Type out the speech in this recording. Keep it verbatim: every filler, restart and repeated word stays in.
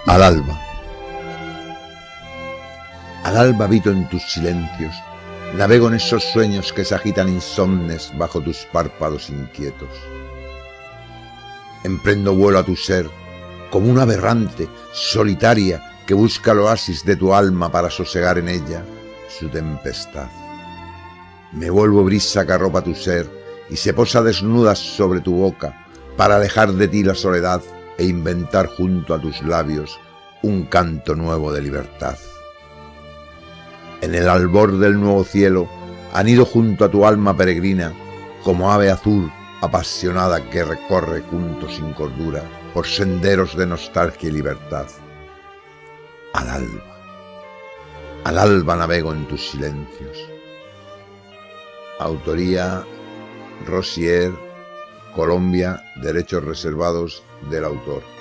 Al alba. Al alba habito en tus silencios, navego en esos sueños que se agitan insomnes bajo tus párpados inquietos. Emprendo vuelo a tu ser, como una aberrante, solitaria, que busca el oasis de tu alma para sosegar en ella su tempestad. Me vuelvo brisa que arropa tu ser y se posa desnuda sobre tu boca para alejar de ti la soledad e inventar junto a tus labios un canto nuevo de libertad. En el albor del nuevo cielo anido junto a tu alma peregrina, como ave azul apasionada que recorre junto sin cordura por senderos de nostalgia y libertad. Al alba, al alba navego en tus silencios. Autoría Rosier, Colombia, derechos reservados del autor.